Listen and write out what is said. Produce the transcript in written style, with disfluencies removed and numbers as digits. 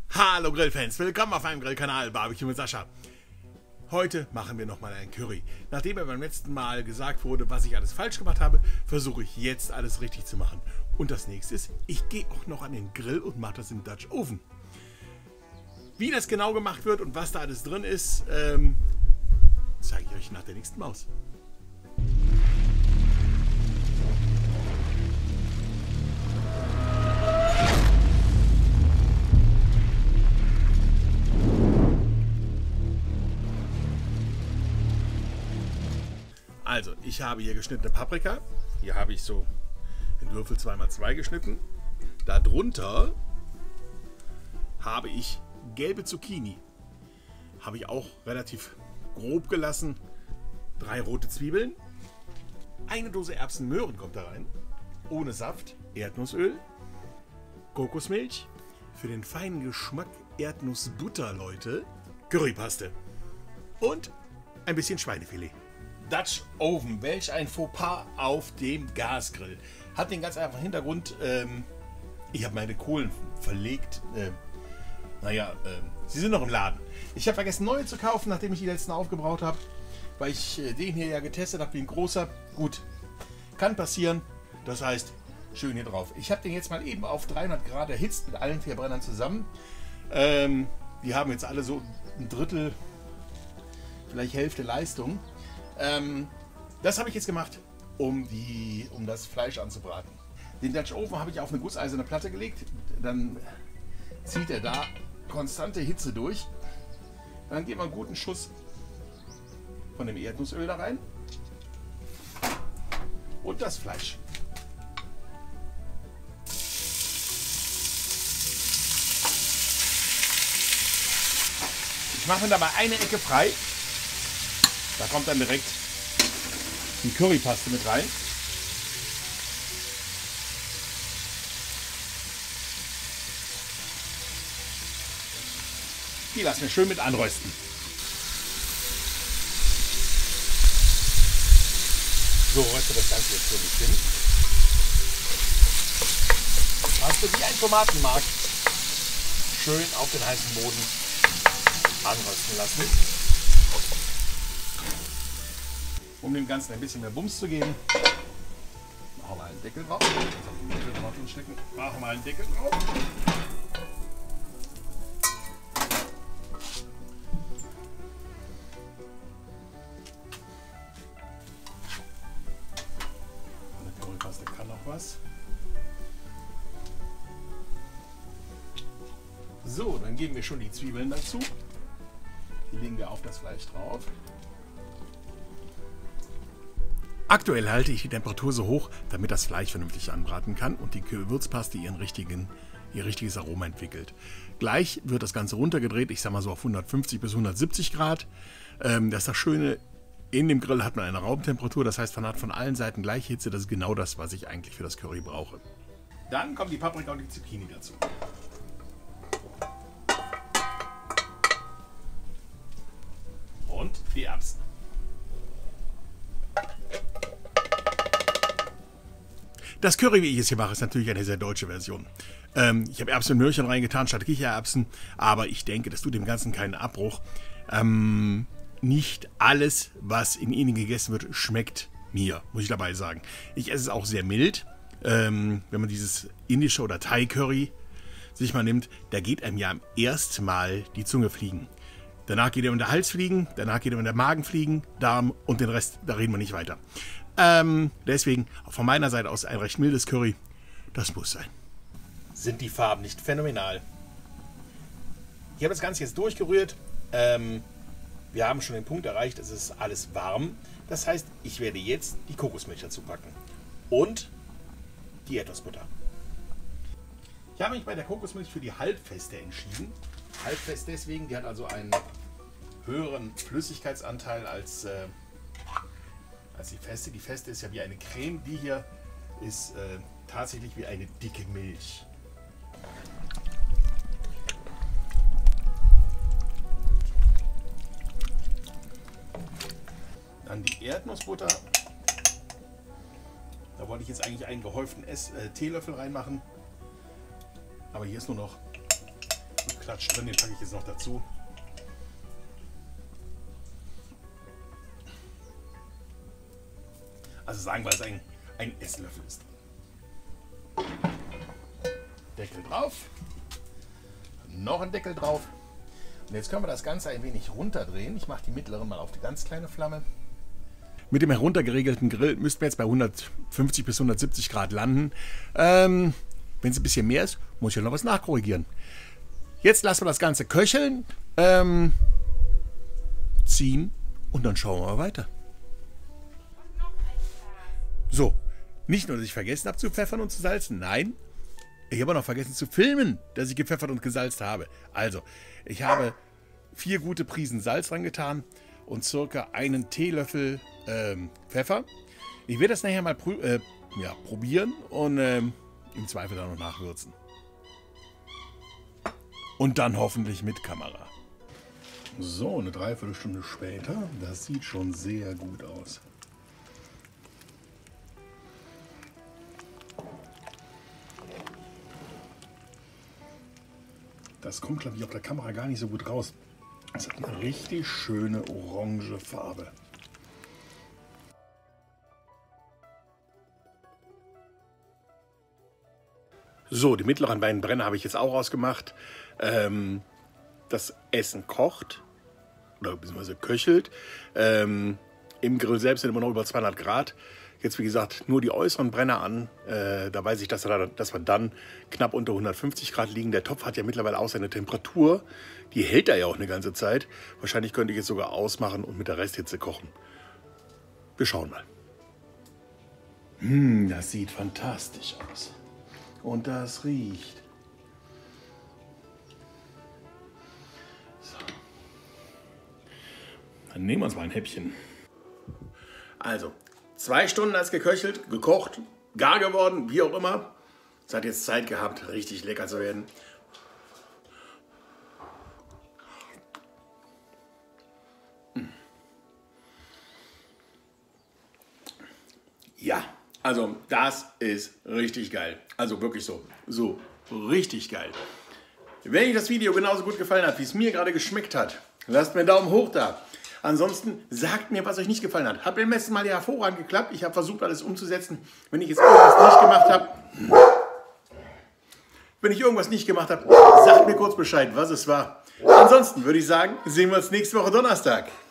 Hallo Grillfans, willkommen auf meinem Grillkanal Barbecue mit Sascha. Heute machen wir nochmal ein Curry. Nachdem mir beim letzten Mal gesagt wurde, was ich alles falsch gemacht habe, versuche ich jetzt alles richtig zu machen. Und das nächste ist, ich gehe auch noch an den Grill und mache das im Dutch Oven. Wie das genau gemacht wird und was da alles drin ist, zeige ich euch nach der nächsten Maus. Also, ich habe hier geschnittene Paprika. Hier habe ich so in Würfel 2x2 geschnitten. Darunter habe ich gelbe Zucchini. Habe ich auch relativ grob gelassen. 3 rote Zwiebeln. Eine Dose Erbsenmöhren kommt da rein. Ohne Saft. Erdnussöl. Kokosmilch. Für den feinen Geschmack Erdnussbutter, Leute. Currypaste. Und ein bisschen Schweinefilet. Dutch Oven, welch ein Fauxpas auf dem Gasgrill. Hat den ganz einfachen Hintergrund, ich habe meine Kohlen verlegt. Sie sind noch im Laden. Ich habe vergessen, neue zu kaufen, nachdem ich die letzten aufgebraucht habe. Weil ich den hier ja getestet habe wie ein großer. Gut, kann passieren. Das heißt, schön hier drauf. Ich habe den jetzt mal eben auf 300 Grad erhitzt mit allen 4 Brennern zusammen. Die haben jetzt alle so ein Drittel, vielleicht Hälfte Leistung. Das habe ich jetzt gemacht, um das Fleisch anzubraten. Den Dutch Oven habe ich auf eine gusseiserne Platte gelegt. Dann zieht er da konstante Hitze durch. Dann geht man einen guten Schuss von dem Erdnussöl da rein. Und das Fleisch. Ich mache mir dabei eine Ecke frei. Da kommt dann direkt die Currypaste mit rein. Die lassen wir schön mit anrösten. So röstet das Ganze jetzt so ein bisschen. Paste wie ein Tomatenmark schön auf den heißen Boden anrösten lassen. Um dem Ganzen ein bisschen mehr Bums zu geben, machen wir mal einen Deckel drauf. Machen wir mal einen Deckel drauf. Eine Currypaste kann noch was. So, dann geben wir schon die Zwiebeln dazu. Die legen wir auf das Fleisch drauf. Aktuell halte ich die Temperatur so hoch, damit das Fleisch vernünftig anbraten kann und die Gewürzpaste ihr richtiges Aroma entwickelt. Gleich wird das Ganze runtergedreht, ich sage mal so auf 150 bis 170 Grad. Das ist das Schöne, in dem Grill hat man eine Raumtemperatur, das heißt man hat von allen Seiten gleich Hitze, das ist genau das, was ich eigentlich für das Curry brauche. Dann kommt die Paprika und die Zucchini dazu. Und die Erbsen. Das Curry, wie ich es hier mache, ist natürlich eine sehr deutsche Version. Ich habe Erbsen und Möhrchen reingetan statt Kichererbsen, aber ich denke, das tut dem Ganzen keinen Abbruch. Nicht alles, was in Indien gegessen wird, schmeckt mir, muss ich dabei sagen. Ich esse es auch sehr mild. Wenn man dieses indische oder Thai-Curry sich mal nimmt, da geht einem ja am ersten Mal die Zunge fliegen. Danach geht ihm der Hals fliegen, danach geht ihm der Magen fliegen, Darm und den Rest, da reden wir nicht weiter. Deswegen auch von meiner Seite aus ein recht mildes Curry. Das muss sein. Sind die Farben nicht phänomenal? Ich habe das Ganze jetzt durchgerührt. Wir haben schon den Punkt erreicht, es ist alles warm. Das heißt, ich werde jetzt die Kokosmilch dazu packen. Und die Erdnussbutter. Ich habe mich bei der Kokosmilch für die halbfeste entschieden. Halbfest deswegen, die hat also einen höheren Flüssigkeitsanteil als die feste. Die feste ist ja wie eine Creme. Die hier ist tatsächlich wie eine dicke Milch. Dann die Erdnussbutter. Da wollte ich jetzt eigentlich einen gehäuften Teelöffel reinmachen. Aber hier ist nur noch ein Klatsch drin, den packe ich jetzt noch dazu. Also sagen wir, es ein Esslöffel ist drin. Deckel drauf. Noch ein Deckel drauf. Und jetzt können wir das Ganze ein wenig runterdrehen. Ich mache die mittlere mal auf die ganz kleine Flamme. Mit dem heruntergeregelten Grill müssten wir jetzt bei 150 bis 170 Grad landen. Wenn es ein bisschen mehr ist, muss ich ja noch was nachkorrigieren. Jetzt lassen wir das Ganze köcheln, ziehen und dann schauen wir mal weiter. So, nicht nur, dass ich vergessen habe zu pfeffern und zu salzen, nein, ich habe auch noch vergessen zu filmen, dass ich gepfeffert und gesalzt habe. Also, ich habe 4 gute Prisen Salz dran getan und circa einen Teelöffel Pfeffer. Ich werde das nachher mal probieren und im Zweifel dann noch nachwürzen. Und dann hoffentlich mit Kamera. So, eine Dreiviertelstunde später. Das sieht schon sehr gut aus. Das kommt, glaube ich, auf der Kamera gar nicht so gut raus. Es hat eine richtig schöne orange Farbe. So, die mittleren beiden Brenner habe ich jetzt auch ausgemacht. Das Essen kocht oder beziehungsweise köchelt. Im Grill selbst sind immer noch über 200 Grad. Jetzt, wie gesagt, nur die äußeren Brenner an. Da weiß ich, dass wir dann knapp unter 150 Grad liegen. Der Topf hat ja mittlerweile auch seine Temperatur. Die hält da ja auch eine ganze Zeit. Wahrscheinlich könnte ich jetzt sogar ausmachen und mit der Resthitze kochen. Wir schauen mal. Das sieht fantastisch aus. Und das riecht. So. Dann nehmen wir uns mal ein Häppchen. Also, 2 Stunden hat es geköchelt, gekocht, gar geworden, wie auch immer. Es hat jetzt Zeit gehabt, richtig lecker zu werden. Ja, also das ist richtig geil. Also wirklich so richtig geil. Wenn euch das Video genauso gut gefallen hat, wie es mir gerade geschmeckt hat, lasst mir einen Daumen hoch da. Ansonsten sagt mir, was euch nicht gefallen hat. Hat beim letzten Mal ja hervorragend geklappt. Ich habe versucht, alles umzusetzen. Wenn ich jetzt irgendwas nicht gemacht habe, sagt mir kurz Bescheid, was es war. Ansonsten würde ich sagen, sehen wir uns nächste Woche Donnerstag.